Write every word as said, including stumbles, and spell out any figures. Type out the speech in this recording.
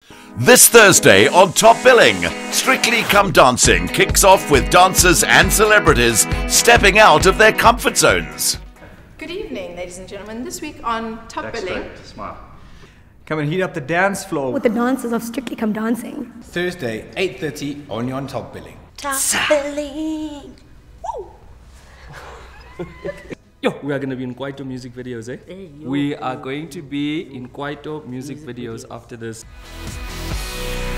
This Thursday on Top Billing, Strictly Come Dancing kicks off with dancers and celebrities stepping out of their comfort zones. Good evening, ladies and gentlemen. This week on Top That's Billing, straight. Smile. Come and heat up the dance floor with the dancers of Strictly Come Dancing. Thursday, eight thirty, only on Top Billing. Top Billing. Yo, we are going to be in Kwaito music videos, eh? We are going to be in Kwaito music videos after this.